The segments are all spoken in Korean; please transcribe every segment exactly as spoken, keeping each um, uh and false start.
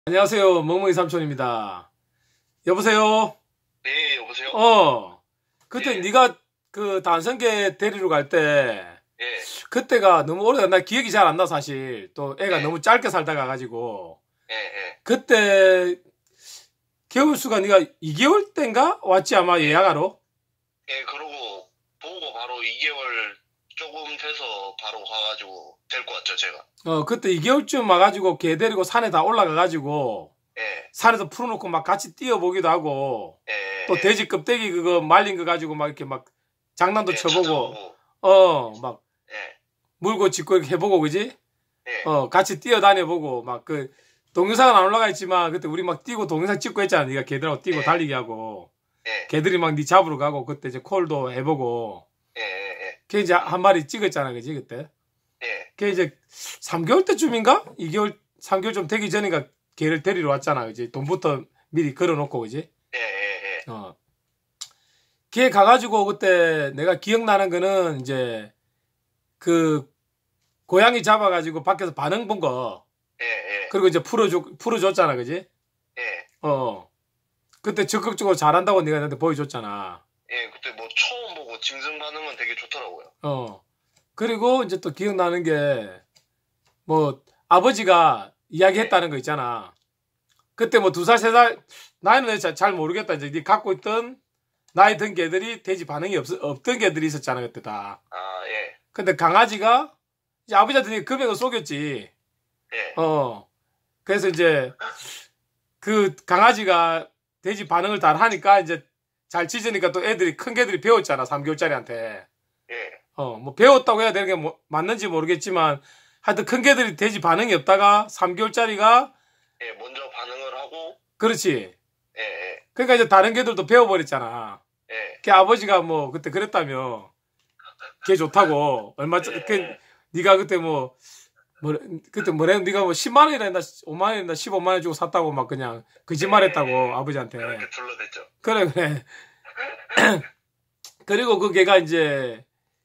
안녕하세요. 멍멍이 삼촌입니다. 여보세요? 네, 여보세요? 어, 그때 예. 네가 그 단성계 데리러 갈 때, 예, 그때가 너무 오래다. 나 기억이 잘 안 나, 사실. 또 애가 예, 너무 짧게 살다 가가지고. 예, 예, 그때 겨울수가 네가 이 개월 땐가 왔지, 아마 예, 예약하러? 예, 그러고 보고 바로 이 개월 조금 돼서 바로 가가지고 데리고 왔죠, 제가. 어, 그때 이 개월쯤 와가지고 걔 데리고 산에 다 올라가가지고, 예, 산에서 풀어놓고 막 같이 뛰어보기도 하고, 예, 또 예, 돼지 껍데기 그거 말린 거 가지고 막 이렇게 막 장난도 예, 쳐보고, 찾아보고, 어, 막 예, 물고 짚고 이렇게 해보고, 그지? 예, 어, 같이 뛰어다녀보고, 막 그, 동영상은 안 올라가 있지만, 그때 우리 막 뛰고 동영상 찍고 했잖아. 네가 걔들하고 뛰고 예, 달리기 하고. 예, 걔들이 막 네 잡으러 가고, 그때 이제 콜도 해보고. 예, 예, 걔 이제 한 마리 찍었잖아. 그지? 그때. 예, 걔 이제 삼 개월 때쯤인가? 이 개월, 삼 개월 좀 되기 전인가 걔를 데리러 왔잖아. 그지? 돈부터 미리 걸어놓고, 그지? 예, 예, 예, 어. 걔 가가지고 그때 내가 기억나는 거는 이제 그 고양이 잡아가지고 밖에서 반응 본 거. 예, 예, 그리고 이제 풀어줘, 풀어줬잖아. 그지? 예, 어. 그때 적극적으로 잘한다고 네가 나한테 보여줬잖아. 예, 그때 뭐 처음 보고 짐승 반응은 되게 좋더라고요. 어. 그리고 이제 또 기억나는 게, 뭐, 아버지가 예, 이야기했다는 거 있잖아. 그때 뭐 두 살, 세 살, 나이는 잘, 잘 모르겠다. 이제 네 갖고 있던 나이 든 개들이 돼지 반응이 없, 없던 개들이 있었잖아. 그때 다. 아, 예, 근데 강아지가 이제 아버지한테 금액을 속였지. 예, 어. 그래서 이제 그 강아지가 돼지 반응을 다 하니까 이제 잘 짖으니까 또 애들이 큰 개들이 배웠잖아. 삼 개월짜리한테. 예, 어, 뭐 배웠다고 해야 되는 게 뭐, 맞는지 모르겠지만 하여튼 큰 개들이 돼지 반응이 없다가 삼 개월짜리가 예, 먼저 반응을 하고, 그렇지. 예, 예, 그러니까 이제 다른 개들도 배워버렸잖아. 예, 걔 아버지가 뭐 그때 그랬다며. 걔 좋다고. 얼마 전, 그, 예, 네가 그때 뭐, 뭐, 그때 뭐래, 네가 뭐 십만 원이나 했나, 오만 원이나 했나, 십오만 원 주고 샀다고 막 그냥 거짓말 했다고, 아버지한테. 그렇게 둘러댔죠. 그래, 그래. 그리고 그 걔가 이제,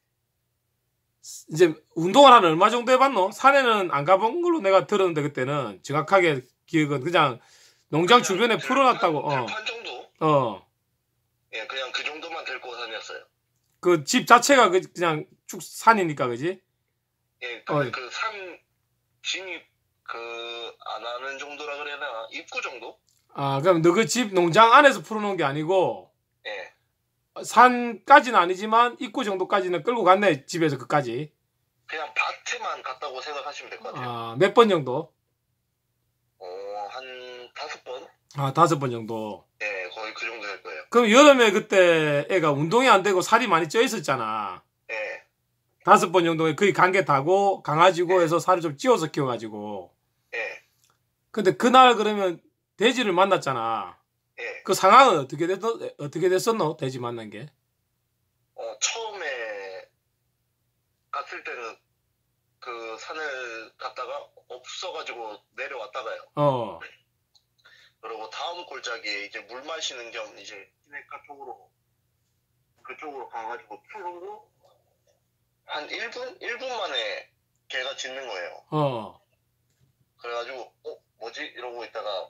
이제 운동을 한 얼마 정도 해봤노? 산에는 안 가본 걸로 내가 들었는데, 그때는. 정확하게 기억은 그냥 농장 그냥 주변에 풀어놨다고, 들판, 어, 들판 정도? 어. 예, 그냥 그 정도만 데리고 다녔어요. 그 집 자체가 그- 그냥 쭉 산이니까, 그지? 예, 어, 근데 그 산 진입 그 안 하는 정도라 그래야 되나? 입구 정도? 아, 그럼 너 그 집 농장 안에서 풀어놓은 게 아니고, 예, 산까지는 아니지만 입구 정도까지는 끌고 갔네, 집에서 그까지. 그냥 밭에만 갔다고 생각하시면 될 것 같아요. 아, 몇 번 정도? 어, 한 다섯 번? 아, 다섯 번 정도. 예, 거의 그 정도 될 거예요. 그럼 여름에 그때 애가 운동이 안 되고 살이 많이 쪄 있었잖아. 예, 다섯 번 정도에 거의 관계 타고 강아지고 예, 해서 살을 좀 찌워서 키워가지고. 예, 근데 그날 그러면 돼지를 만났잖아. 예. 그 상황은 어떻게 됐, 어떻게 됐었노? 돼지 만난 게? 어, 처음에 갔을 때는 그 산을 갔다가 없어가지고 내려왔다가요. 어, 그리고 다음 골짜기에 이제 물 마시는 겸 이제 시내가 쪽으로 그쪽으로 가가지고 풀고 한 일 분? 일 분 만에 개가 짖는 거예요. 어, 그래가지고 어? 뭐지? 이러고 있다가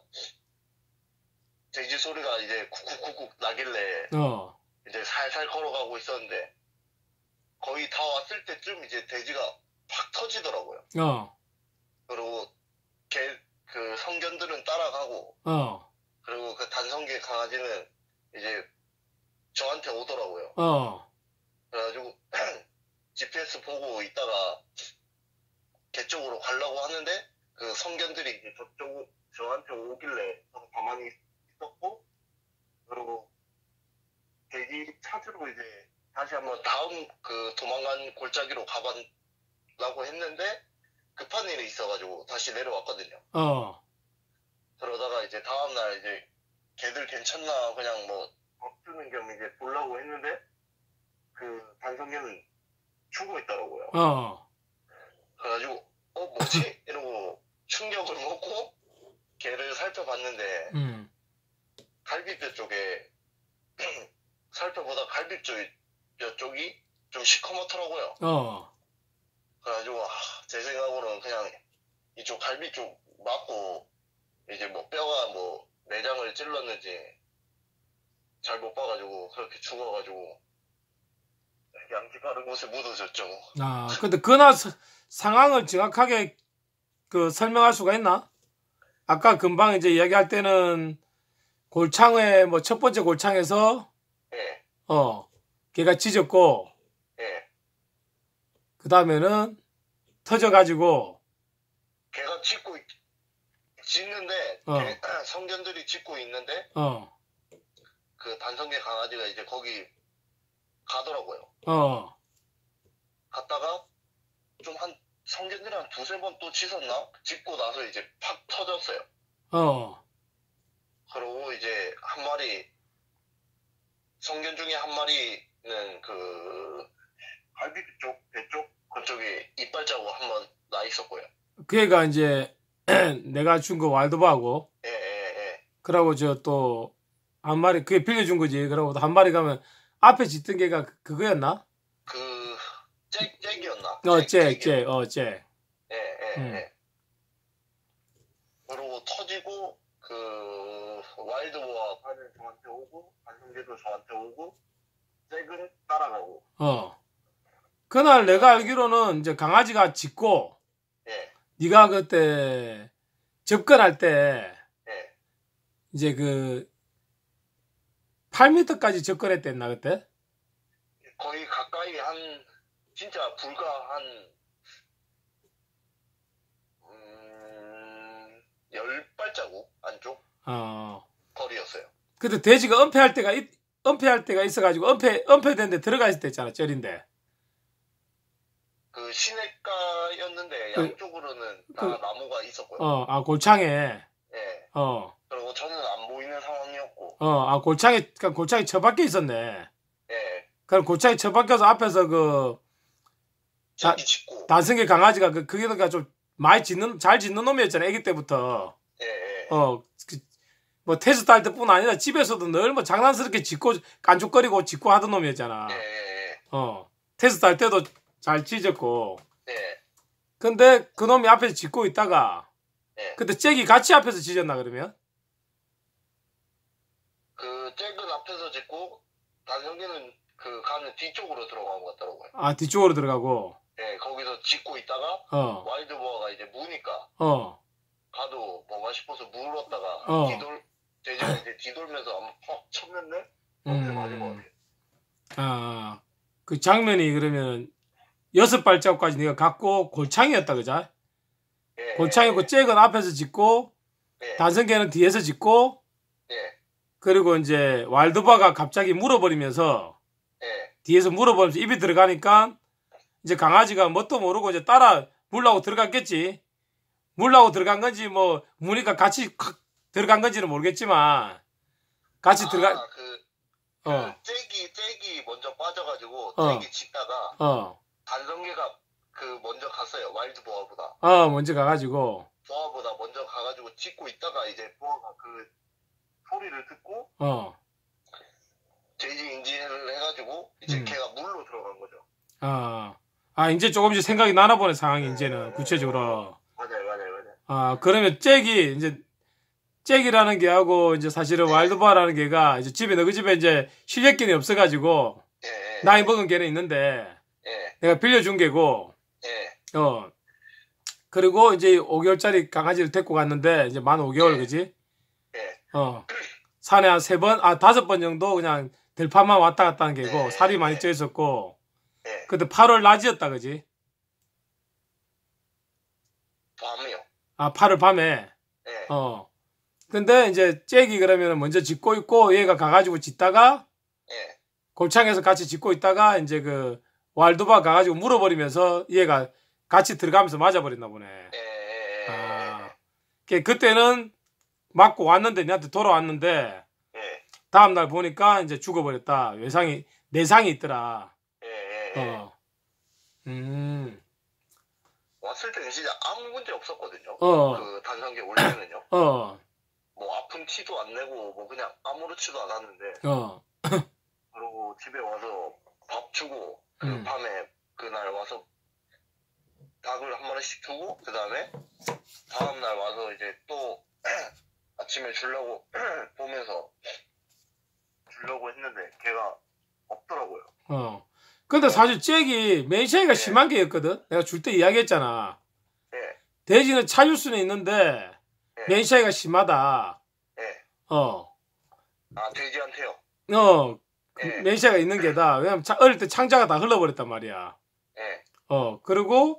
돼지 소리가 이제 쿡쿡쿡쿡 나길래 어, 이제 살살 걸어가고 있었는데 거의 다 왔을 때쯤 이제 돼지가 팍 터지더라고요. 어, 그리고 개, 그 성견들은 따라가고 어, 그리고 그 단성개 강아지는 이제 저한테 오더라고요. 어, 그래가지고 지피에스 보고 있다가 개 쪽으로 가려고 하는데 그 성견들이 이제 저쪽 저한테 오길래 저도 가만히 있었고 그리고 돼지 찾으러 이제 다시 한번 다음 그 도망간 골짜기로 가보려고 했는데 급한 일이 있어가지고 다시 내려왔거든요. 어, 그러다가 이제 다음날 이제 걔들 괜찮나 그냥 뭐 엎드는 겸 이제 보려고 했는데 그 단성개는 죽어 있더라고요. 어, 그래가지고 어 뭐지? 이러고 충격을 먹고 걔를 살펴봤는데 음, 갈비뼈 쪽에 살펴보다 갈비뼈 쪽이 좀 시커멓더라고요. 어, 그래가지고 아, 제 생각으로는 그냥 이쪽 갈비 쪽 맞고 이제 뭐 뼈가 뭐 내장을 찔렀는지 잘 못 봐가지고 그렇게 죽어가지고 양지 바른 곳에 묻어졌죠. 아, 근데 그날 서- 상황을 정확하게 그 설명할 수가 있나? 아까 금방 이제 이야기할 때는 골창에 뭐 첫 번째 골창에서 예, 어 걔가 찢었고 예. 그 다음에는 터져가지고 걔가 짖고 있- 짖는데 어. 걔- 성견들이 짖고 있는데 어 그 단성계 강아지가 이제 거기 가더라고요. 어, 갔다가 좀 한 성견들이 한 두세 번 또 짖었나? 짖고 나서 이제 팍 터졌어요. 어, 그러고 이제 한 마리 성견 중에 한 마리는 그 갈비뼈 쪽, 배 쪽 그쪽에 이빨 자국 한 번 나 있었고요. 그 애가 이제 내가 준 거 와일드바하고 예, 예, 예. 그러고 저 또 한 마리 그게 빌려준 거지. 그러고 한 마리 가면 앞에 짖던 개가 그- 그거였나? 그 잭, 잭이었나? 어, 잭, 쟤, 잭이요. 쟤, 어, 쟤. 예, 예, 음. 예. 그러고 터지고 그 와일드보아 파는 저한테 오고 반성계도 저한테 오고 잭은 따라가고. 어. 그날 내가 알기로는 이제 강아지가 짖고 예, 네가 그때 접근할 때 예. 이제 그 팔 미터까지 접근했댔나 그때? 거의 가까이 한 진짜 불과 한 음, 열 발자국 안쪽 어. 거리였어요. 근데 돼지가 은폐할 때가 있, 은폐할 때가 있어가지고 은폐 은폐된 데 들어가 있을 때 있잖아 쩔인데. 그 시냇가였는데 그- 양쪽으로는 다 그- 나무가 있었고요. 어, 아 골창에. 예. 어, 그리고 저는 안 보이는 상황이었고. 어, 아 골창에 그러니까 골창이 처박혀 있었네. 예. 그럼 골창이 처박혀서 앞에서 그 다- 저기 짚고. 단성계 강아지가 그 그게 그러니까 좀 많이 짖는 잘 짖는 놈이었잖아 아기 때부터. 예, 예. 어, 그, 뭐 테스트 할 때뿐 아니라 집에서도 늘 뭐 장난스럽게 짖고 깐죽거리고 짖고 하던 놈이었잖아. 예, 예, 어, 테스트 할 때도 잘 짖었고. 예. 예. 근데 그 놈이 앞에서 짖고 있다가 예. 그때 잭이 같이 앞에서 짖었나 그러면? 그 잭은 앞에서 짚고 단성계는 그 가는 뒤쪽으로 들어간 것 같더라고요. 아 뒤쪽으로 들어가고. 예, 거기서 짚고 있다가 어, 와일드보아가 이제 무니까 어, 가도 뭐가 싶어서 물었다가 어. 뒤돌 돼지가 이제 뒤돌면서 아마 퍽 쳤는데 거기서 맞은 것 음, 같아요. 아, 그 장면이 그러면 여섯 발자국까지 네가 갖고 골창이었다 그자? 예, 골창이고 예, 잭은 앞에서 짖고 예, 단성계는 뒤에서 짖고 예, 그리고 이제 와일드바가 갑자기 물어버리면서 예, 뒤에서 물어버리면서 입이 들어가니까 이제 강아지가 뭣도 모르고 이제 따라 물라고 들어갔겠지. 물라고 들어간 건지 뭐 무니까 같이 확 들어간 건지는 모르겠지만 같이 아, 들어가. 그, 어, 그 잭이 잭이 먼저 빠져가지고 어. 잭이 짖다가 어, 단성계가 그 먼저 갔어요. 와일드보아보다 어, 먼저 가가지고 보아보다 먼저 가가지고 짖고 있다가 이제 보아가 그 소리를 듣고 어, 돼지 인지를 해가지고 이제 음. 걔가 물로 들어간 거죠. 어, 아 이제 조금씩 생각이 나나 보네 상황이 이제는 구체적으로. 맞아요, 맞아요, 맞아요. 아 그러면 잭이 이제 잭이라는 개하고 이제 사실은 와일드바라는 개가 이제 집에 너희 집에 이제 실력견이 없어가지고 예, 예, 나이 먹은 개는 있는데 예, 내가 빌려준 개고 예, 어 그리고 이제 오 개월짜리 강아지를 데리고 갔는데 이제 만 오 개월 예. 그지? 예, 어 산에 한 세 번, 아 다섯 번 정도 그냥 들판만 왔다 갔다 하는 개고 네, 살이 많이 네. 쪄 있었고 예. 그때 팔월 낮이었다 그지? 밤이요. 아 팔월 밤에 예, 어 근데 이제 잭이 그러면 먼저 짖고 있고 얘가 가가지고 짖다가 예, 골창에서 같이 짖고 있다가 이제 그 와일드바 가가지고 물어버리면서 얘가 같이 들어가면서 맞아버렸나 보네. 예, 예, 아, 그- 그때는 맞고 왔는데 니한테 돌아왔는데 예, 다음 날 보니까 이제 죽어버렸다. 외상이 내상이 있더라. 예, 예, 예. 어. 음. 왔을 때는 진짜 아무 문제 없었거든요. 어. 그 단상계 올 때는요. 어. 뭐 아픈 티도 안 내고 뭐 그냥 아무렇지도 않았는데 어. 그러고 집에 와서 밥 주고 그 음. 밤에 그날 와서 닭을 한 마리씩 주고 그 다음에 다음 날 와서 이제 또 아침에 주려고 보면서 주려고 했는데 걔가 없더라고요. 어. 근데 사실 잭이 맨샤이가 네. 심한 게 있거든. 내가 줄 때 이야기했잖아. 네. 돼지는 차줄 수는 있는데 네. 맨샤이가 심하다. 네. 어. 아, 돼지한테요? 어. 그 네. 맨샤이가 있는 게다. 왜냐면 차, 어릴 때 창자가 다 흘러버렸단 말이야. 네. 어. 그리고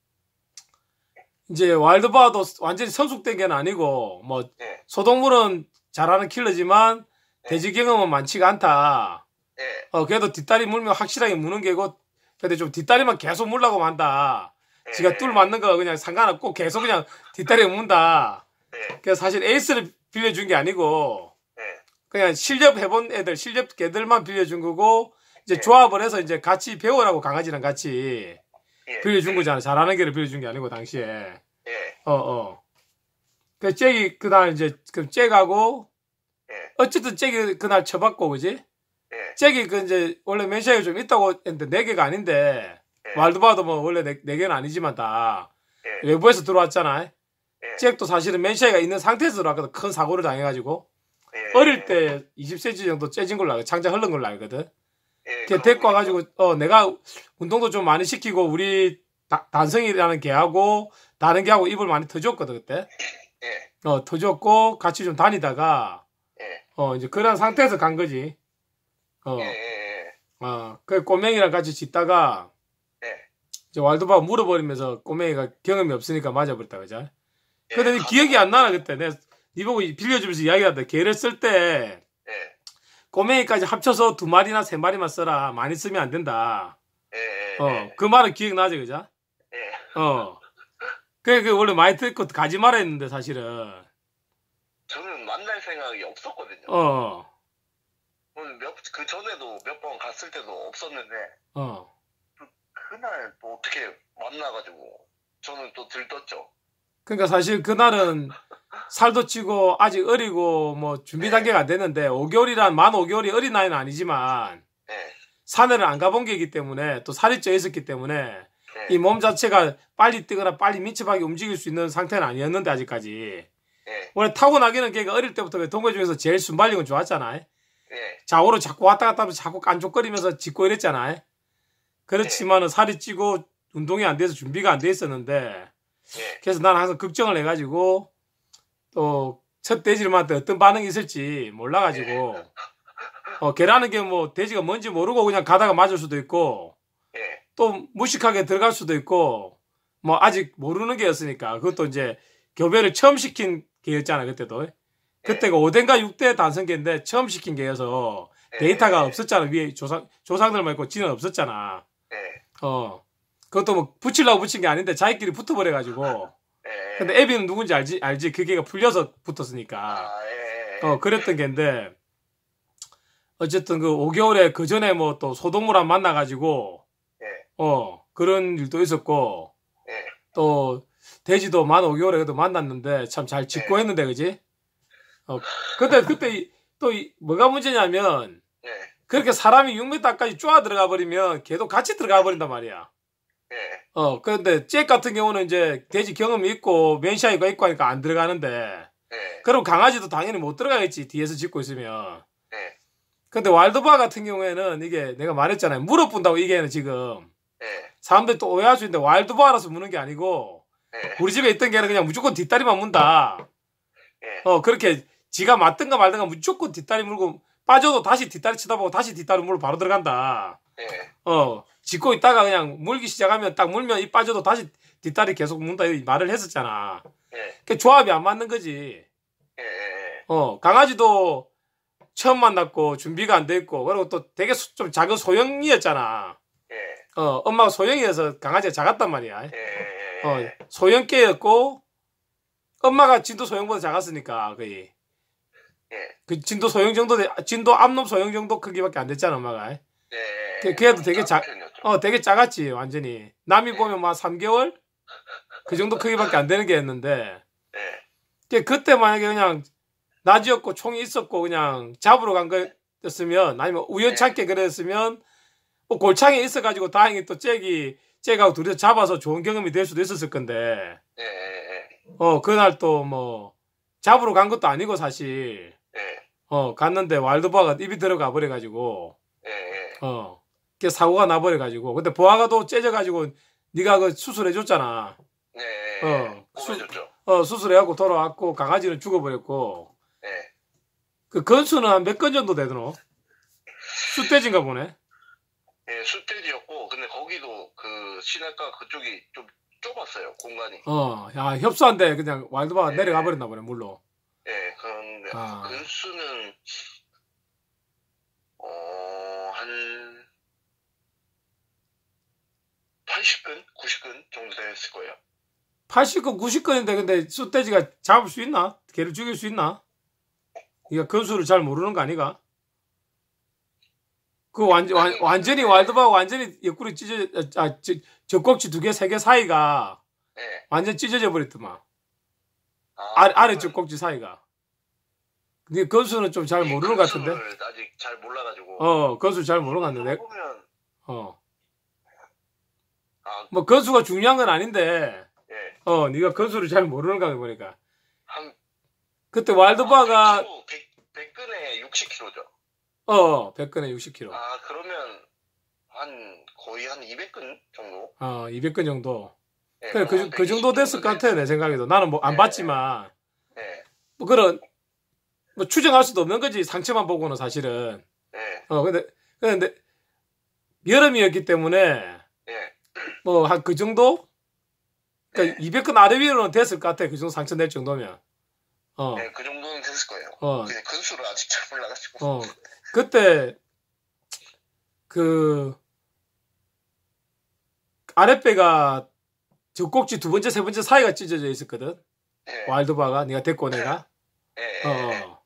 이제 와일드바도 완전히 성숙된 게 아니고 뭐 네. 소동물은 잘하는 킬러지만 네. 돼지 경험은 많지가 않다. 네. 어, 그래도 뒷다리 물면 확실하게 무는 게고, 근데 좀 뒷다리만 계속 물라고 한다. 네. 지가 뚫 맞는 거 그냥 상관없고 계속 그냥 뒷다리에 문다. 네. 그래서 사실 에이스를 빌려준 게 아니고, 네. 그냥 실력 해본 애들, 실력 개들만 빌려준 거고, 이제 네. 조합을 해서 이제 같이 배우라고 강아지랑 같이 예. 빌려준 거잖아. 잘하는 개를 빌려준 게 아니고, 당시에. 예. 어, 어. 그 잭이 그날 이제, 그 잭하고, 예. 어쨌든 잭이 그날 쳐봤고, 그지? 예. 잭이 그 이제 원래 맨샤이가 좀 있다고 했는데 네 개가 아닌데 예. 와일드바도 뭐 원래 네, 네 개는 아니지만 다 예. 외부에서 들어왔잖아. 예. 잭도 사실은 맨샤이가 있는 상태에서 들어왔거든. 큰 사고를 당해가지고 예. 어릴 때 이십 센티미터 정도 째진 걸로 알고 창자 흐른 걸로 알거든. 예. 걔 데리고 와가지고 어 내가 운동도 좀 많이 시키고 우리 다, 단성이라는 개하고 다른 개하고 입을 많이 터줬거든 그때. 예. 어 터줬고 같이 좀 다니다가 예. 어 이제 그런 상태에서 간 거지. 어. 예. 예. 어, 그 꼬맹이랑 같이 짓다가 예. 이제 와일드바가 물어버리면서 꼬맹이가 경험이 없으니까 맞아버렸다 그죠? 예. 근데 기억이 안 나나 그때 내가 니 보고 빌려주면서 이야기하다 개를 쓸 때 예. 꼬맹이까지 합쳐서 두 마리나 세 마리만 써라 많이 쓰면 안 된다. 예. 어, 그 말은 기억나지 그죠? 예. 어. 그, 그 원래 많이 듣고 가지 말아 했는데 사실은 저는 만날 생각이 없었거든요. 어, 몇, 그 전에도 몇 번 갔을 때도 없었는데, 어. 그날 또 어떻게 만나가지고, 저는 또 들떴죠. 그러니까 사실 그날은 살도 찌고 아직 어리고 뭐 준비 단계가 안 됐는데 오 개월이란 만 오 개월이 어린 나이는 아니지만 예. 산에를 안 가본 게이기 때문에 또 살이 쪄 있었기 때문에 예. 이 몸 자체가 빨리 뛰거나 빨리 민첩하게 움직일 수 있는 상태는 아니었는데 아직까지 예. 원래 타고나기는 걔가 어릴 때부터 동물 중에서 제일 순발력은 좋았잖아. 예. 좌우로 자꾸 왔다 갔다 하면서 자꾸 깐족거리면서 짖고 이랬잖아. 그렇지만은 살이 찌고 운동이 안 돼서 준비가 안 돼 있었는데 예. 그래서 나는 항상 걱정을 해가지고 또 첫 돼지들한테 어떤 반응이 있을지 몰라가지고 어 걔라는 게 뭐 돼지가 뭔지 모르고 그냥 가다가 맞을 수도 있고 예. 또 무식하게 들어갈 수도 있고 뭐 아직 모르는 개였으니까 그것도 이제 교배를 처음 시킨 개였잖아 그때도 그때가 오 대인가 육 대 단성개인데 처음 시킨 개여서 데이터가 없었잖아 위에 조상 조상들만 있고 지는 없었잖아. 예. 어 그것도 뭐 붙이려고 붙인 게 아닌데 자기끼리 붙어버려가지고 예. 근데 애비는 누군지 알지 알지 그 개가 풀려서 붙었으니까 아, 예. 어 그랬던 개인데 어쨌든 그 오 개월에 그 전에 뭐 또 소동물한 만나가지고 예. 어 그런 일도 있었고 예. 또 돼지도 만 오 개월에 그래도 만났는데 참 잘 짓고 했는데 그지? 어 근데 그때 이- 또 이- 뭐가 문제냐면 예. 그렇게 사람이 육 미터까지 쪼아 들어가 버리면 걔도 같이 들어가 버린단 말이야. 예. 어 근데 잭 같은 경우는 이제 돼지 경험이 있고 맨샤이가 있고 하니까 안 들어가는데 예. 그럼 강아지도 당연히 못 들어가겠지 뒤에서 짖고 있으면. 예. 근데 와일드바 같은 경우에는 이게 내가 말했잖아요. 물어본다고 이게는 지금 예. 사람들이 또 오해할 수 있는데 와일드바라서 무는 게 아니고 예. 우리 집에 있던 개는 그냥 무조건 뒷다리만 문다. 예. 어 그렇게 지가 맞든가 말든가 무조건 뒷다리 물고 빠져도 다시 뒷다리 쳐다보고 다시 뒷다리 물고 바로 들어간다. 예. 어 짖고 있다가 그냥 물기 시작하면 딱 물면 이 빠져도 다시 뒷다리 계속 문다 이 말을 했었잖아. 예. 그 조합이 안 맞는 거지. 예. 예. 어 강아지도 처음 만났고 준비가 안 돼 있고 그리고 또 되게 소- 좀 작은 소형이었잖아. 예. 어 엄마가 소형이어서 강아지가 작았단 말이야. 예. 어 소형개였고 엄마가 진도 소형보다 작았으니까 거의 예. 그 진도 소형 정도 돼- 진도 암놈 소형 정도 크기밖에 안 됐잖아 엄마가. 예. 그- 걔도 되게 작- 편이었죠. 어 되게 작았지 완전히. 남이 보면 막 삼 개월 그 정도 크기밖에 안 되는 개였는데 예. 그- 그때 만약에 그냥 낮이었고 총이 있었고 그냥 잡으러 간 거였으면 아니면 우연찮게 그랬으면 뭐 골창에 있어가지고 다행히 또 잭이 잭하고 둘이서 잡아서 좋은 경험이 될 수도 있었을 건데 예. 예. 어 그날 또 뭐 잡으러 간 것도 아니고 사실. 예. 어, 갔는데 와일드보아가 입이 들어가 버려가지고. 예, 예. 어, 그 사고가 나버려가지고. 근데 보아가 또 째져가지고 네가 그 수술해줬잖아. 네, 예. 어, 뽑아줬죠. 어, 수술해갖고 돌아왔고 강아지는 죽어버렸고. 예. 그 건수는 한 몇 건 정도 되더노? 숫돼지인가 보네. 예, 숫돼지였고, 근데 거기도 그 시내가 그쪽이 좀 좁았어요, 공간이. 어, 야, 협소한데 그냥 와일드보아가 네. 내려가 버렸나 보네, 물로. 예, 그런데 아. 근수는 어, 한 팔십 근? 구십 근 정도 됐을 거예요. 팔십 건, 구십 건인데 근데 숫돼지가 잡을 수 있나? 개를 죽일 수 있나? 이거 건수를 잘 모르는 거 아니가? 그 완전, 완, 완전히 와일드보아 완전히 옆구리 찢어, 아, 저, 젖꼭지 두 개, 세 개 사이가 예. 완전 찢어져 버렸더만. 아, 아래, 아래 젖꼭지 사이가. 근데 건수는 좀 잘 모르는 것 같은데? 근수를 아직 잘 몰라가지고. 어, 건수 잘 모르는 것 같은데? 보면, 어. 아, 뭐 건수가 중요한 건 아닌데, 예. 어, 네가 건수를 잘 모르는 거 보니까. 한, 그때 와일드보아가, 백 근에 육십 킬로그램죠. 어, 백 건에 육십 킬로그램. 아, 그러면, 한, 거의 한 이백 근 정도? 어, 이백 건 정도. 예, 그래, 그, 그 정도 됐을 것 같아, 내 생각에도. 나는 뭐 안 네. 봤지만. 예, 뭐 그런, 뭐 추정할 수도 없는 거지, 상처만 보고는 사실은. 예, 어, 근데, 근데, 여름이었기 때문에, 예. 뭐, 한 그 정도? 그러니까 네. 이백 건 아래 위로는 됐을 것 같아, 그 정도 상처 낼 정도면. 어, 네, 그 정도는 됐을 거예요. 어, 근데 근수를 아직 잘 몰라가지고. 어. 그때, 그, 아랫배가 젖꼭지 두 번째, 세 번째 사이가 찢어져 있었거든. 예, 와일드보아가, 네가 데리고 내가. 예, 어, 예, 예. 어,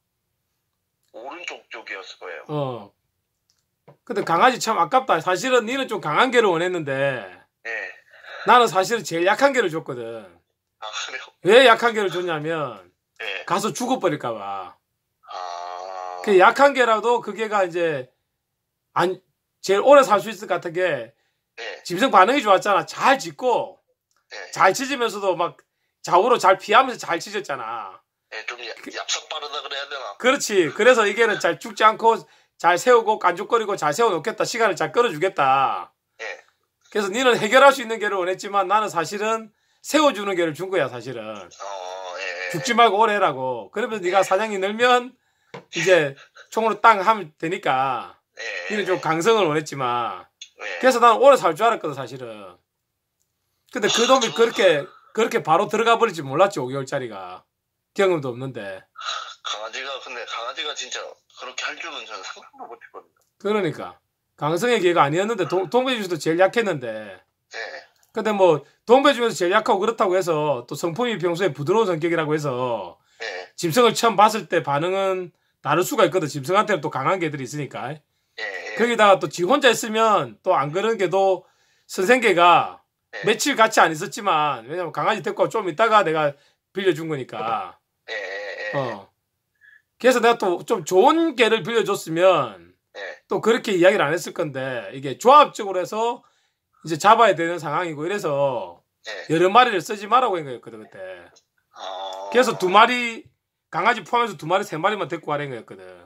오른쪽 쪽이었을 거예요. 어. 근데 강아지 참 아깝다. 사실은 니는 좀 강한 개를 원했는데, 예. 나는 사실은 제일 약한 개를 줬거든. 아, 그래요? 왜 약한 개를 줬냐면, 예. 가서 죽어버릴까봐. 아. 그 약한 개라도 그 개가 이제, 안, 제일 오래 살 수 있을 것 같은 게, 예, 짐승 반응이 좋았잖아. 잘 짖고, 예. 잘 짖으면서도 막 좌우로 잘 피하면서 잘 짖었잖아. 예, 좀 야- 얍삽 빠르다 그래야 되나? 그렇지. 그래서 이게는 잘 죽지 않고, 잘 세우고, 깐죽거리고 잘 세워놓겠다. 시간을 잘 끌어주겠다. 예. 그래서 니는 해결할 수 있는 개를 원했지만 나는 사실은 세워주는 개를 준 거야, 사실은. 어, 예. 죽지 말고 오래 해라고. 그러면 네가 사냥이 늘면 이제 총으로 땅 하면 되니까 예. 니는 좀 강성을 원했지만 예. 그래서 나는 오래 살 줄 알았거든, 사실은. 근데 그 놈이 그렇게 그렇게 바로 들어가 버릴지 몰랐지, 오 개월짜리가. 경험도 없는데. 강아지가, 근데 강아지가 진짜 그렇게 할 줄은 저는 상상도 못 했거든요. 그러니까. 강성의 개가 아니었는데 동, 동배 중에서도 제일 약했는데. 예. 근데 뭐 동배 중에서 제일 약하고 그렇다고 해서 또 성품이 평소에 부드러운 성격이라고 해서 예. 짐승을 처음 봤을 때 반응은 다를 수가 있거든. 짐승한테는 또 강한 개들이 있으니까. 예. 예. 거기다가 또 지 혼자 있으면 또 안 그런 개도 선생개가 예. 며칠 같이 안 있었지만, 왜냐면 강아지 데리고 좀 있다가 내가 빌려준 거니까. 예. 예. 예. 어. 그래서 내가 또 좀 좋은 개를 빌려줬으면 예. 또 그렇게 이야기를 안 했을 건데, 이게 조합적으로 해서 이제 잡아야 되는 상황이고 이래서 예. 여러 마리를 쓰지 말라고 한 거였거든, 그때. 아. 그래서 두 마리, 강아지 포함해서 두 마리, 세 마리만 데리고 가라는 거였거든.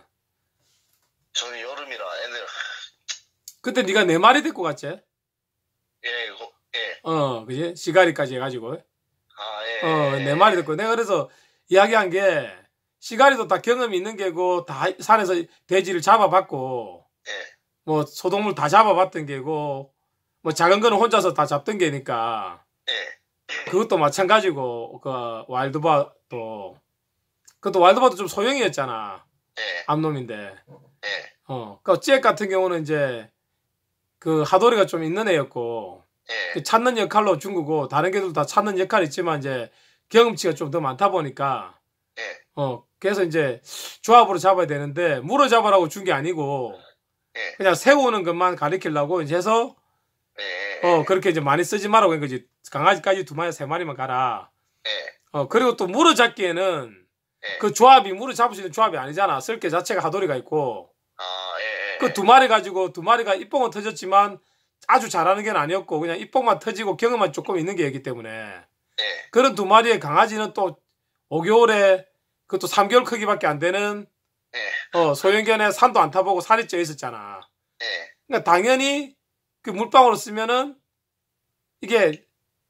저는 여름이라 애들. 그때 네가 네 마리 데리고 갔지? 예. 이거. 예. 어, 그지? 시가리까지 해가지고. 아, 예. 어, 네 마리 데리고. 내가 그래서 이야기한 게, 시가리도 다 경험이 있는 개고, 다 산에서 돼지를 잡아봤고, 예. 뭐 소동물 다 잡아봤던 개고, 뭐 작은 거는 혼자서 다 잡던 개니까, 예. 그것도 마찬가지고, 그 와일드보아도, 그것도 와일드보아도 좀 소형이었잖아. 예. 암놈인데. 예. 어, 그 잭 같은 경우는 이제 그 하도리가 좀 있는 애였고, 예. 그 찾는 역할로 준 거고, 다른 개들도 다 찾는 역할이 있지만 이제 경험치가 좀 더 많다 보니까, 예. 어, 그래서 이제 조합으로 잡아야 되는데, 물어 잡아라고 준 게 아니고, 예. 그냥 세우는 것만 가리키려고 이제 해서, 예. 어, 그렇게 이제 많이 쓰지 말라고 한 거지. 강아지까지 두 마리, 세 마리만 가라. 예. 어, 그리고 또 물어 잡기에는 예. 그 조합이 물어 잡을 수 있는 조합이 아니잖아. 쓸개 자체가 하도리가 있고, 아, 예. 그 두 마리 가지고 두 마리가 입봉은 터졌지만 아주 잘하는 게 아니었고 그냥 입봉만 터지고 경험만 조금 있는 게였기 때문에 예. 그런 두 마리의 강아지는 또 오 개월에 그것도 삼 개월 크기밖에 안 되는 예. 어, 소형견에 산도 안 타보고 살이 쪄 있었잖아. 예. 그러니까 당연히 그 물방울을 쓰면은 이게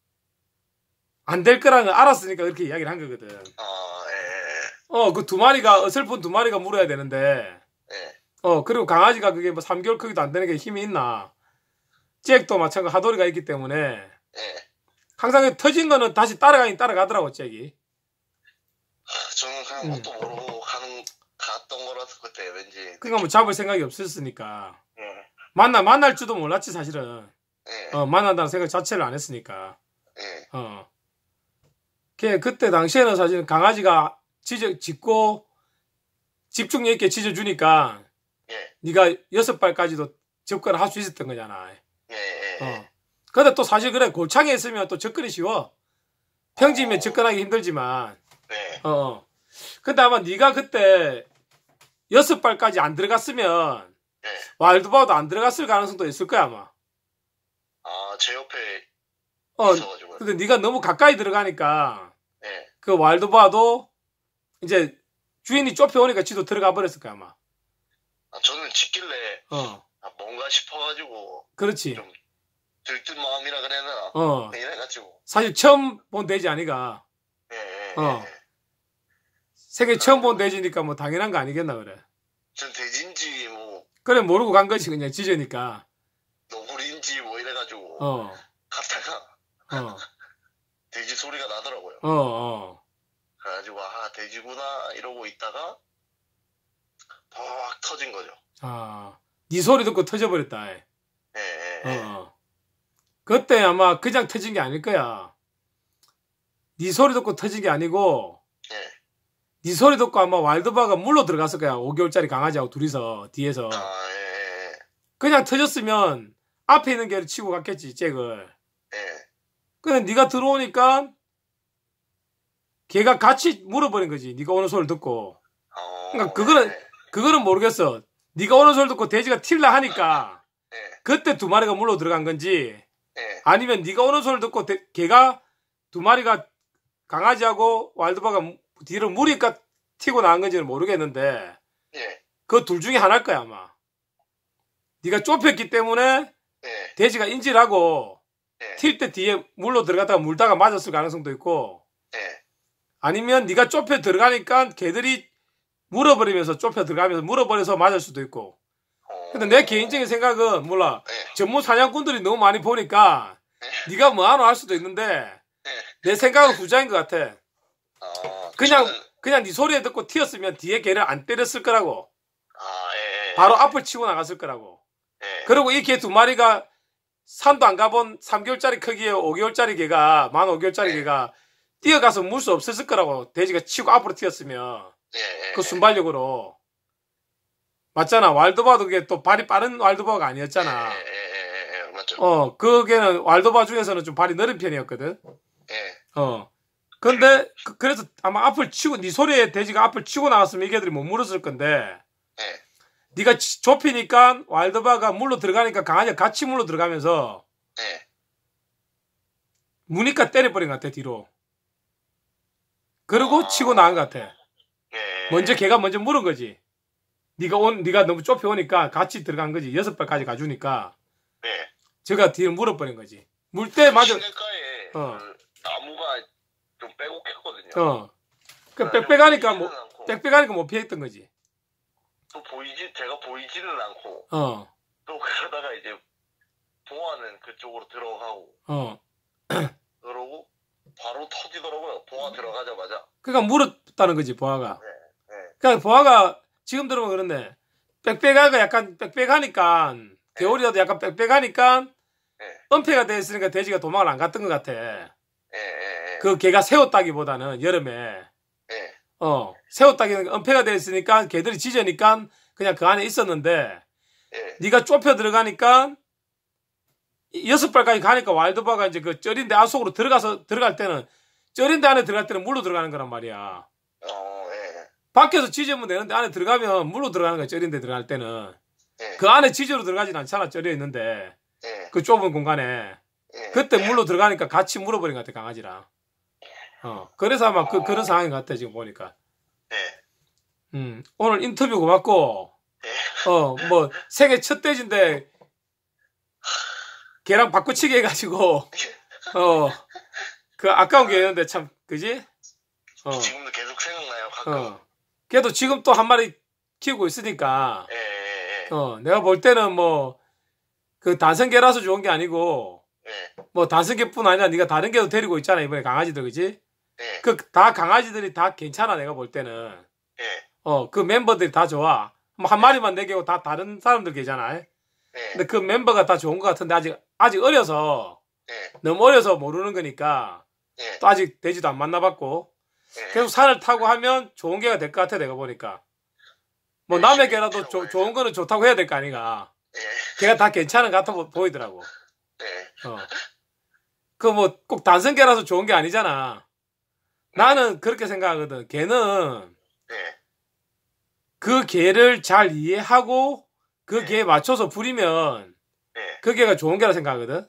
안 될 거라는 걸 알았으니까 그렇게 이야기를 한 거거든. 아, 예. 어, 그 두 마리가, 어설픈 두 마리가 물어야 되는데, 예. 어, 그리고 강아지가 그게 뭐 삼 개월 크기도 안 되는 게 힘이 있나. 잭도 마찬가지 하도리가 있기 때문에, 예. 항상 터진 거는 다시 따라가긴 따라가더라고, 잭이. 저는 그냥 음. 뭣도 모르고 가는, 갔던 거라서 그때 왠지. 그러니까 뭐 잡을 생각이 없었으니까. 예. 만나, 만날 줄도 몰랐지, 사실은. 예. 어, 만난다는 생각 자체를 안 했으니까. 예. 어. 걔 그때 당시에는 사실 강아지가 짖어, 짖고 집중력 있게 짖어주니까 예. 네가 여섯 발까지도 접근을 할 수 있었던 거잖아. 예. 예. 어. 근데 또 사실 그래, 골창에 있으면 또 접근이 쉬워. 평지면 접근하기 힘들지만. 네. 어. 근데 아마 네가 그때 여섯 발까지 안 들어갔으면 네. 와일드바우도 안 들어갔을 가능성도 있을 거야 아마. 아, 제 옆에 어. 있어가지고요. 근데 네가 너무 가까이 들어가니까 네. 그 와일드바우도 이제 주인이 좁혀오니까 지도 들어가 버렸을 거야 아마. 아, 저는 짖길래 어. 아, 뭔가 싶어가지고 그렇지. 좀 들뜬 마음이라 그래야 되나? 어. 이래가지고. 사실 처음 본 돼지 아니가. 예. 예. 어. 예. 세계 처음 본 돼지니까 뭐 당연한 거 아니겠나 그래. 전 돼지인지 뭐 그래 모르고 간 거지 그냥 짖으니까. 너구리인지 뭐 이래가지고 어. 갔다가 어. 돼지 소리가 나더라고요. 어. 어. 그래가지고 아 돼지구나 이러고 있다가 팍 터진 거죠. 아. 네 소리 듣고 터져버렸다. 예. 예. 어. 예. 어. 그때 아마 그냥 터진 게 아닐 거야. 네 소리 듣고 터진 게 아니고 예. 네 소리 듣고 아마 와일드바가 물로 들어갔을 거야. 오 개월짜리 강아지하고 둘이서 뒤에서. 아, 예. 예. 그냥 터졌으면 앞에 있는 개를 치고 갔겠지 잭을. 예. 근데 네가 들어오니까 걔가 같이 물어버린 거지. 네가 오는 소리를 듣고. 어, 그러니까 그거는 예. 그거는 모르겠어. 네가 오는 소리를 듣고 돼지가 튈라 하니까 예. 그때 두 마리가 물로 들어간 건지 예. 아니면 네가 오는 소리를 듣고 대, 걔가 두 마리가 강아지하고 와일드바가 뒤로 무리니까 튀고 나간 건지는 모르겠는데 예. 그 둘 중에 하나일 거야 아마. 네가 좁혔기 때문에 예. 돼지가 인지를 하고 예. 튈 때 뒤에 물로 들어갔다가 물다가 맞았을 가능성도 있고 예. 아니면 네가 좁혀 들어가니까 걔들이 물어버리면서 좁혀 들어가면서 물어버려서 맞을 수도 있고. 어, 근데 내 개인적인 생각은 몰라. 예. 전문 사냥꾼들이 너무 많이 보니까 예. 네가 뭐하노 할 수도 있는데 예. 내 생각은 후자인 것 같아. 아, 그냥 저는, 그냥 네 소리에 듣고 튀었으면 뒤에 걔를 안 때렸을 거라고. 아, 예. 예. 바로 앞을 치고 나갔을 거라고. 예. 그리고 이 개 두 마리가 산도 안 가본 삼 개월짜리 크기의 오 개월짜리 개가 만 오 개월짜리 네. 개가 뛰어가서 물 수 없었을 거라고. 돼지가 치고 앞으로 튀었으면 예. 예. 그 순발력으로. 맞잖아. 와일드바도 그게 또 발이 빠른 와일드바가 아니었잖아. 예. 예. 예. 예. 맞죠. 어, 그게는 와일드바 중에서는 좀 발이 느린 편이었거든. 예. 어. 근데 그, 그래서 아마 앞을 치고 네 소리에 돼지가 앞을 치고 나왔으면 이 개들이 못 물었을 건데 예. 네가 치- 좁히니까 와일드바가 물로 들어가니까 강아지가 같이 물로 들어가면서 예. 무니까 때려버린 것 같아 뒤로. 그리고 아. 치고 나간 것 같아. 예. 먼저 걔가 먼저 물은 거지. 네가 온 네가 너무 좁혀 오니까 같이 들어간 거지. 여섯 발까지 가주니까 예. 제가 뒤로 물어버린 거지. 물 때 맞아. 시내가에 어. 그 나무가 좀 빼곡했거든요. 어. 그 그래가지고 빽빽하니까 뭐 보이지는 않고, 빽빽하니까 못 피했던 거지. 또 보이지 제가 보이지는 않고 어. 또 그러다가 이제 봉화는 그쪽으로 들어가고 어. 그러고 바로 터지더라고요. 봉화 들어가자마자. 그러니까 물었다는 거지 보아가. 네. 그러니까 보아가 지금 들어보면 그렇네. 빽빽하가 약간 빽빽하니까 겨울이라도 약간 빽빽하니까 네. 은폐가 돼 있으니까 돼지가 도망을 안 갔던 것 같아. 예. 예. 예. 그 개가 새웠다기보다는 여름에 예. 어 새웠다기는 은폐가 돼 있으니까 개들이 짖으니까 그냥 그 안에 있었는데 예. 네가 좁혀 들어가니까 이 여섯 발까지 가니까 와일드바가 이제 그 쩔인데 안속으로 들어가서 들어갈 때는 쩔인데 안에 들어갈 때는 물로 들어가는 거란 말이야. 어. 예. 밖에서 짖으면 되는데 안에 들어가면 물로 들어가는 거야. 쩔인데 들어갈 때는 예. 그 안에 짖으로 들어가진 않잖아. 쩔여 있는데 예. 그 좁은 공간에 예. 그때 물로 들어가니까 같이 물어버린 것 같아 강아지랑. 어 그래서 아마 그 그런 상황인 것 같아 지금 보니까. 예. 음, 오늘 인터뷰 고맙고, 예. 어, 뭐, 생애 첫 돼지인데, 걔랑 바꾸치기 해가지고, 어, 그 아까운 게 있는데 참, 그지? 어, 지금도 계속 생각나요, 가끔. 어. 걔도 지금 또 한 마리 키우고 있으니까, 예, 예, 예. 어, 내가 볼 때는 뭐, 그 단성개라서 좋은 게 아니고, 예. 뭐 단성개뿐 아니라 네가 다른 개도 데리고 있잖아, 이번에 강아지들, 그지? 예. 그, 다 강아지들이 다 괜찮아, 내가 볼 때는. 예. 어, 그 멤버들이 다 좋아. 뭐 한 마리만 내게고 다 다른 사람들 계잖아. 예. 근데 그 멤버가 다 좋은 것 같은데 아직, 아직 어려서, 예. 너무 어려서 모르는 거니까, 예. 또 아직 돼지도 안 만나봤고, 예. 계속 산을 타고 하면 좋은 개가 될 것 같아, 내가 보니까. 뭐 예, 남의 재밌게 개라도 조- 타고 좋은 거는 좋다고 해야 될 거 아니가. 예. 걔가 다 괜찮은 것 같아 보- 보이더라고. 예. 어. 그 뭐 꼭 단성개라서 좋은 게 아니잖아. 나는 그렇게 생각하거든. 걔는 예. 그 개를 잘 이해하고 그 네. 개에 맞춰서 부리면 예. 그 개가 좋은 개라 생각하거든.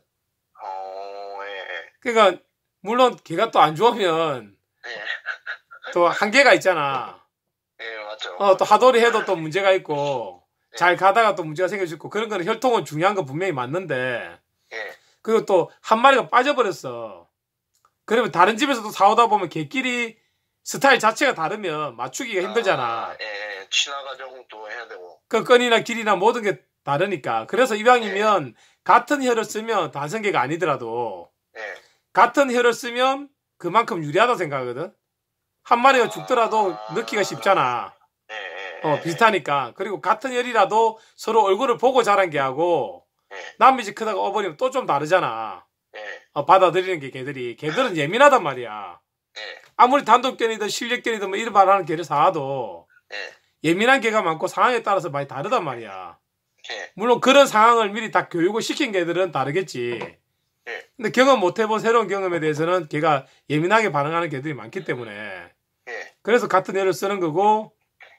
어, 예. 예. 그러니까 물론 걔가 또 안 좋으면 예. 또 한계가 있잖아. 예, 맞죠. 어, 또 하도리 해도 또 문제가 있고 예. 잘 가다가 또 문제가 생길 수 있고 그런 거는 혈통은 중요한 건 분명히 맞는데 예. 그리고 또 한 마리가 빠져버렸어. 그러면 다른 집에서도 사오다 보면 개끼리 스타일 자체가 다르면 맞추기가 힘들잖아. 아, 예, 예. 친화 과정도 해야 되고. 그 끈이나 길이나 모든 게 다르니까. 그래서 이왕이면 같은 혀를 쓰면 단성개가 아니더라도 예. 같은 혀를 쓰면 그만큼 유리하다 생각하거든. 한 마리가 죽더라도 넣기가 쉽잖아. 예, 예. 어, 예. 비슷하니까. 그리고 같은 혈이라도 서로 얼굴을 보고 자란 게하고 예. 남이 집 크다가 어버리면 또 좀 다르잖아. 예. 어, 받아들이는 게 개들이. 개들은 예민하단 말이야. 예. 아무리 단독견이든 실력견이든 뭐 이런 말하는 개를 사도 예. 예민한 개가 많고 상황에 따라서 많이 다르단 말이야. 예. 물론 그런 상황을 미리 다 교육을 시킨 개들은 다르겠지. 예. 근데 경험 못 해본 새로운 경험에 대해서는 걔가 예민하게 반응하는 개들이 많기 때문에 예. 그래서 같은 혀를 쓰는 거고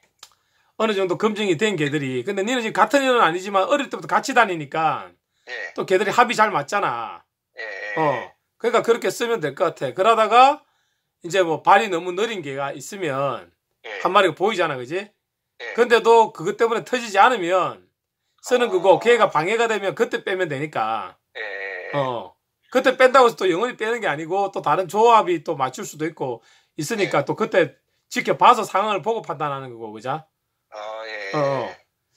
어느 정도 검증이 된 개들이 근데 니는 지금 같은 혀는 아니지만 어릴 때부터 같이 다니니까 예. 또 개들이 합이 잘 맞잖아. 예. 어. 그러니까 그렇게 쓰면 될 것 같아. 그러다가 이제 뭐 발이 너무 느린 개가 있으면 예. 한 마리가 보이잖아, 그지? 예. 근데도 그것 때문에 터지지 않으면 쓰는 어. 거고 걔가 방해가 되면 그때 빼면 되니까. 예. 어. 그때 뺀다고 해서 또 영원히 빼는 게 아니고 또 다른 조합이 또 맞출 수도 있고 있으니까 예. 또 그때 지켜봐서 상황을 보고 판단하는 거고, 그죠? 아, 예. 어.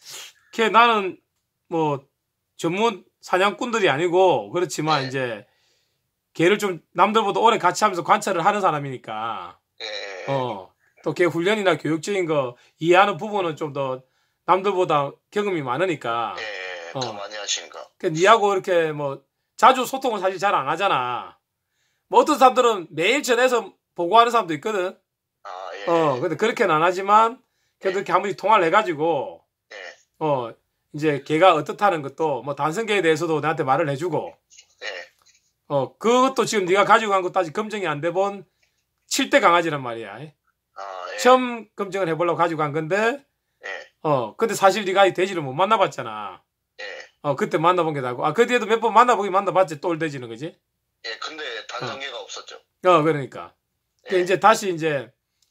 걔 나는 뭐 전문 사냥꾼들이 아니고 그렇지만 예. 이제 걔를 좀 남들보다 오래 같이 하면서 관찰을 하는 사람이니까 예. 어. 또 걔 훈련이나 교육적인 거 이해하는 부분은 좀 더 남들보다 경험이 많으니까 예. 어. 더 많이 하시니까. 그 니하고 이렇게 뭐 자주 소통을 사실 잘 안 하잖아. 뭐 어떤 사람들은 매일 전해서 보고하는 사람도 있거든. 아, 예. 어, 근데 그렇게는 안 하지만 그래도 이렇게 한 번씩 통화를 해가지고 예. 어 이제 걔가 어떻다는 것도 뭐 단성계에 대해서도 나한테 말을 해주고 예. 어 그것도 지금 네가 가지고 간 것도 아직 검증이 안 돼 본 칠 대 강아지란 말이야. 아, 예. 처음 검증을 해보려고 가지고 간 건데 예. 어 근데 사실 네가 이 돼지를 못 만나봤잖아. 예. 어 그때 만나본 게 나고 아그 뒤에도 몇 번 만나보긴 만나봤지 똘 돼지는 그지? 예. 근데 단성계가 없었죠. 어 그러니까 그 예. 이제 다시 이제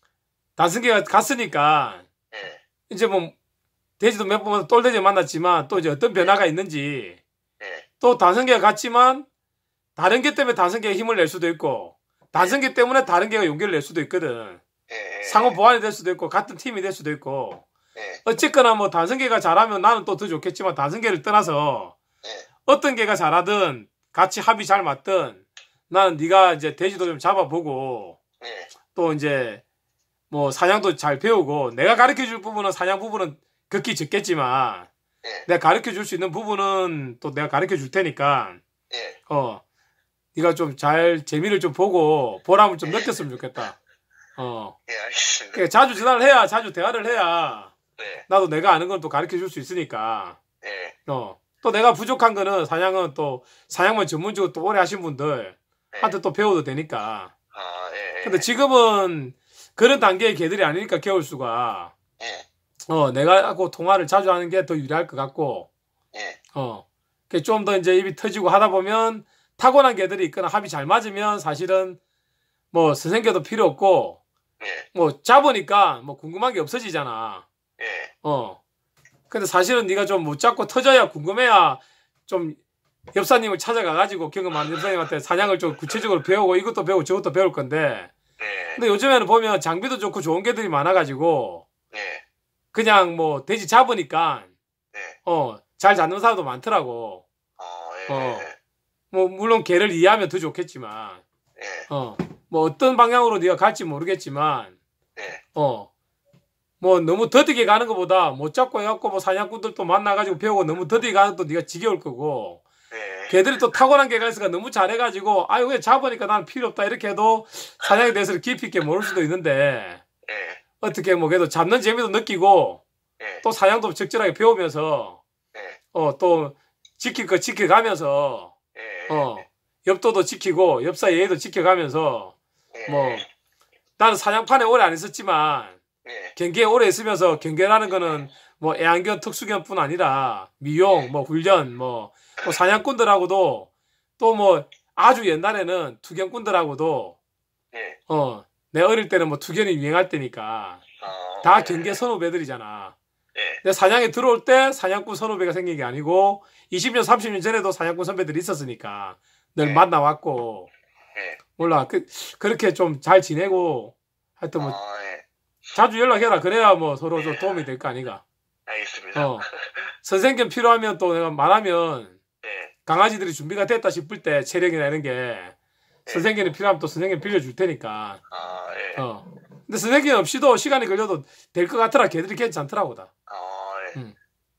단성계가 갔으니까 예. 이제 뭐 돼지도 몇 번 똘돼지 만났지만 또 이제 어떤 변화가 있는지 예. 또 단성계가 갔지만 다른 개 때문에 단성계가 힘을 낼 수도 있고 단성계 때문에 다른 개가 용기를 낼 수도 있거든. 예. 상호 보완이 될 수도 있고 같은 팀이 될 수도 있고 예. 어쨌거나 뭐 단성계가 잘하면 나는 또 더 좋겠지만 단성계를 떠나서 예. 어떤 개가 잘하든 같이 합이 잘 맞든 나는 네가 이제 돼지도 좀 잡아보고 예. 또 이제 뭐 사냥도 잘 배우고 내가 가르쳐 줄 부분은 사냥 부분은 극히 적겠지만 예. 내가 가르쳐 줄 수 있는 부분은 또 내가 가르쳐 줄 테니까 예. 어 네가 좀 잘 재미를 좀 보고 보람을 좀 느꼈으면 좋겠다. 어 예. 알겠습니다. 그러니까 자주 전화를 해야 자주 대화를 해야 네. 나도 내가 아는 건 또 가르쳐 줄 수 있으니까 예. 어 또 내가 부족한 거는 사냥은 또 사냥만 전문적으로 또 오래 하신 분들 예. 한테 또 배워도 되니까. 아, 예. 근데 지금은 그런 단계의 개들이 아니니까 개월수가 예. 어 내가 하고 통화를 자주 하는 게 더 유리할 것 같고 예. 어 좀 더 이제 입이 터지고 하다 보면 타고난 개들이 있거나 합이 잘 맞으면 사실은 뭐 선생님도 필요 없고 예. 뭐 잡으니까 뭐 궁금한 게 없어지잖아. 예. 어. 근데 사실은 네가 좀 못 잡고 터져야 궁금해야 좀 엽사님을 찾아가가지고 경험한 엽사님한테 사냥을 좀 구체적으로 배우고 이것도 배우고 저것도 배울 건데. 예. 근데 요즘에는 보면 장비도 좋고 좋은 개들이 많아가지고 예. 그냥 뭐 돼지 잡으니까 예. 어, 잘 잡는 사람도 많더라고. 아, 예. 어. 뭐 물론 개를 이해하면 더 좋겠지만 예. 어. 뭐 어떤 방향으로 네가 갈지 모르겠지만 예. 어. 뭐 너무 더디게 가는 것보다 못 잡고 해갖고 뭐 사냥꾼들도 만나가지고 배우고 너무 더디게 가는 또 네가 지겨울 거고 예. 걔들이 또 타고난 개가 있으니까 너무 잘해가지고 아유 왜 잡으니까 나는 필요 없다 이렇게 해도 사냥에 대해서 깊이 있게 모를 수도 있는데 예. 어떻게 뭐 그래도 잡는 재미도 느끼고 예. 또 사냥도 적절하게 배우면서 예. 어 또 지킬 거 지켜가면서 예. 어 엽도도 지키고 엽사 예의도 지켜가면서 예. 뭐 나는 사냥판에 오래 안 있었지만 예. 경기에 오래 있으면서 경계라는 거는 뭐 애완견 특수견뿐 아니라 미용 뭐 훈련 뭐, 뭐 사냥꾼들하고도 또 뭐 아주 옛날에는 투견꾼들하고도 예. 어 내 어릴 때는 뭐 투견이 유행할 때니까 아, 다 예. 경계 선후배들이잖아. 예. 내 사냥에 들어올 때 사냥꾼 선후배가 생긴 게 아니고 이십 년 삼십 년 전에도 사냥꾼 선배들이 있었으니까 늘 네. 만나왔고 예. 몰라 그 그렇게 좀 잘 지내고 하여튼 뭐 아, 예. 자주 연락해라. 그래야 뭐 서로 좀 도움이 될 거 아니가. 알겠습니다. 어. 선생님 필요하면 또 내가 말하면 예. 강아지들이 준비가 됐다 싶을 때 체력이나 이런 게 선생님이 필요하면 또 선생님 빌려줄 테니까. 아, 예. 어. 근데 선생님 없이도 시간이 걸려도 될 것 같더라. 걔들이 괜찮더라고 다. 아, 예. 음.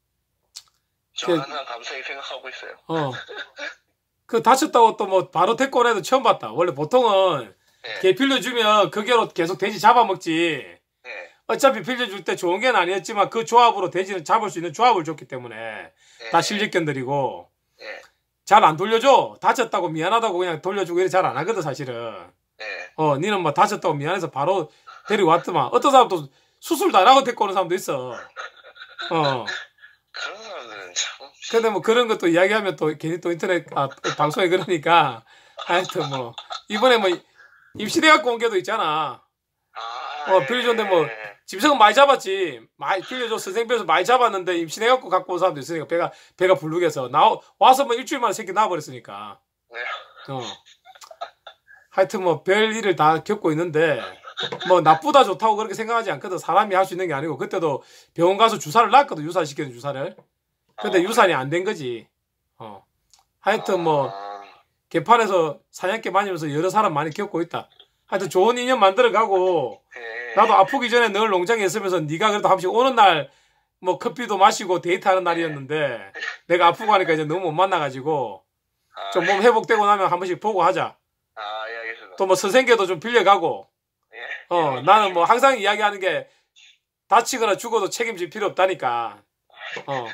저 그- 항상 감사히 생각하고 있어요. 어. 그 다쳤다고 또 뭐 바로 데리고 온 애도 처음 봤다. 원래 보통은 예. 걔 빌려주면 그 개로 계속 돼지 잡아먹지. 예. 어차피 빌려줄 때 좋은 개는 아니었지만 그 조합으로 돼지는 잡을 수 있는 조합을 줬기 때문에 예. 다 실력견들이고 예. 잘 안 돌려줘. 다쳤다고 미안하다고 그냥 돌려주고 이래 잘 안 하거든 사실은. 예. 어, 니는 뭐 다쳤다고 미안해서 바로 데리고 왔더만. 어떤 사람도 수술도 안 하고 데리고 오는 사람도 있어. 어. 그런 사람들은 참. 근데 뭐 그런 것도 이야기하면 또 괜히 또 인터넷 아, 방송에 그러니까 하여튼 뭐 이번에 뭐 임신해 갖고 온 개도 있잖아. 아, 어, 예. 빌려줬는데 뭐 집성은 많이 잡았지. 많이 빌려줘 선생 빌려서 많이 잡았는데 임신해 갖고 갖고 온 사람도 있으니까 배가 배가 불룩해서 나 와서 뭐 일주일 만에 새끼 낳아버렸으니까. 네. 어. 하여튼 뭐 별 일을 다 겪고 있는데 뭐 나쁘다 좋다고 그렇게 생각하지 않거든. 사람이 할 수 있는 게 아니고 그때도 병원 가서 주사를 놨거든. 유산시키는 주사를. 근데 아. 유산이 안 된 거지. 어. 하여튼 뭐 아, 개판에서 사냥개 많이면서 여러 사람 많이 겪고 있다. 하여튼 좋은 인연 만들어가고 예. 나도 아프기 전에 늘 농장에 있으면서 네가 그래도 한 번씩 오는 날 뭐 커피도 마시고 데이트하는 날이었는데 내가 아프고 하니까 이제 너무 못 만나가지고 아, 좀 몸 회복되고 나면 한 번씩 보고 하자. 아, 예, 알겠습니다. 또 뭐 선생계도 좀 빌려가고 예. 어 나는 뭐 항상 이야기하는 게 다치거나 죽어도 책임질 필요 없다니까. 어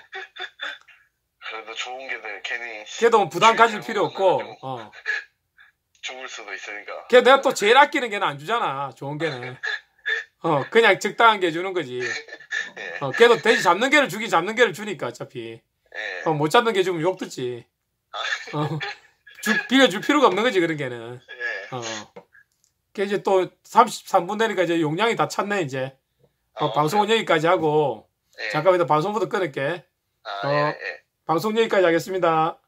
그래도 좋은 게들 괜히 걔도 뭐 부담 가질 필요 없고 잘못해가지고 어 죽을 수도 있으니까. 걔 내가 또 제일 아끼는 개는 안 주잖아. 좋은 개는 어 그냥 적당한 게 주는 거지. 예. 어 걔도 돼지 잡는 개를 주기 잡는 개를 주니까 어차피 예. 어, 못 잡는 개 주면 욕 듣지. 어 주, 빌려줄 필요가 없는 거지 그런 개는. 예. 어 걔 이제 또 삼십삼 분 되니까 이제 용량이 다 찼네 이제. 어, 어, 방송은 여기까지 하고 예. 잠깐 이따 방송부터 끊을게. 아, 어. 예, 예. 방송 여기까지 하겠습니다.